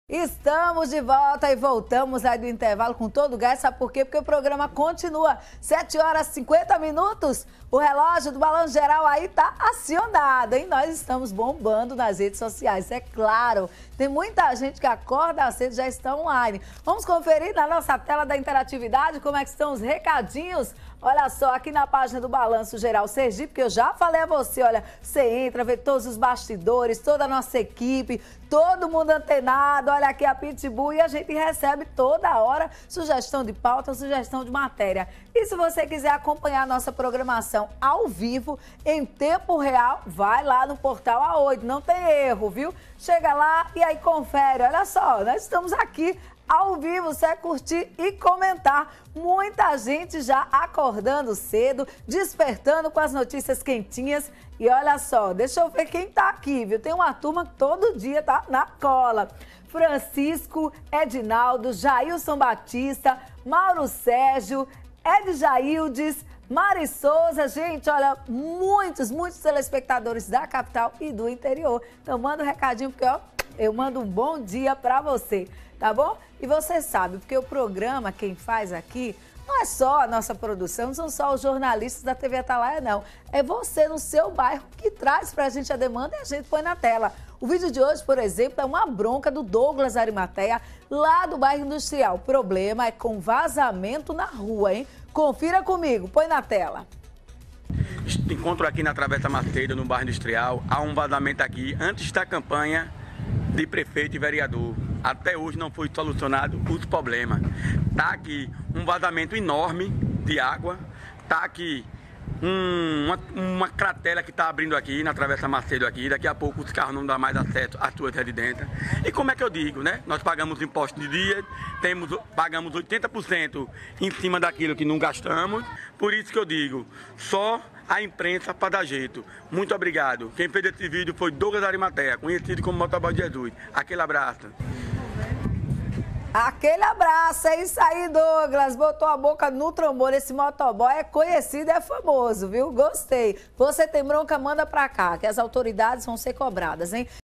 Estamos de volta e voltamos aí do intervalo com todo o gás. Sabe por quê? Porque o programa continua. 7 horas e 50 minutos. O relógio do Balanço Geral aí tá acionado, hein? Nós estamos bombando nas redes sociais, é claro. Tem muita gente que acorda cedo e já está online. Vamos conferir na nossa tela da interatividade como é que estão os recadinhos. Olha só, aqui na página do Balanço Geral Sergipe, que eu já falei a você, olha, você entra, vê todos os bastidores, toda a nossa equipe, todo mundo antenado, olha aqui a Pitbull e a gente recebe toda hora sugestão de pauta, sugestão de matéria. E se você quiser acompanhar a nossa programação ao vivo, em tempo real, vai lá no portal A8, não tem erro, viu? Chega lá e aí confere, olha só, nós estamos aqui ao vivo, você vai curtir e comentar. Muita gente já acordando cedo, despertando com as notícias quentinhas. E olha só, deixa eu ver quem tá aqui, viu? Tem uma turma que todo dia tá na cola. Francisco, Edinaldo, Jailson Batista, Mauro Sérgio, Ed Jaildes, Mari Souza, gente, olha, muitos telespectadores da capital e do interior. Então manda um recadinho, porque ó, eu mando um bom dia pra você, tá bom? E você sabe, porque o programa, quem faz aqui, não é só a nossa produção, não são só os jornalistas da TV Atalaia, não. É você no seu bairro que traz pra gente a demanda e a gente põe na tela. O vídeo de hoje, por exemplo, é uma bronca do Douglas Arimateia, lá do bairro Industrial. O problema é com vazamento na rua, hein? Confira comigo, põe na tela. Encontro aqui na Travessa Macedo, no bairro Industrial, há um vazamento aqui antes da campanha de prefeito e vereador. Até hoje não foi solucionado os problemas. Tá aqui um vazamento enorme de água, tá aqui uma cratera que está abrindo aqui na Travessa Macedo aqui. Daqui a pouco os carros não dão mais acesso às suas residências. E como é que eu digo, né? Nós pagamos imposto de dia, pagamos 80% em cima daquilo que não gastamos. Por isso que eu digo, só a imprensa para dar jeito. Muito obrigado. Quem fez esse vídeo foi Douglas Arimateia, conhecido como Motoboy de Jesus. Aquele abraço. Aquele abraço, é isso aí, Douglas. Botou a boca no trombone. Esse motoboy é conhecido, é famoso, viu? Gostei. Você tem bronca, manda pra cá, que as autoridades vão ser cobradas, hein?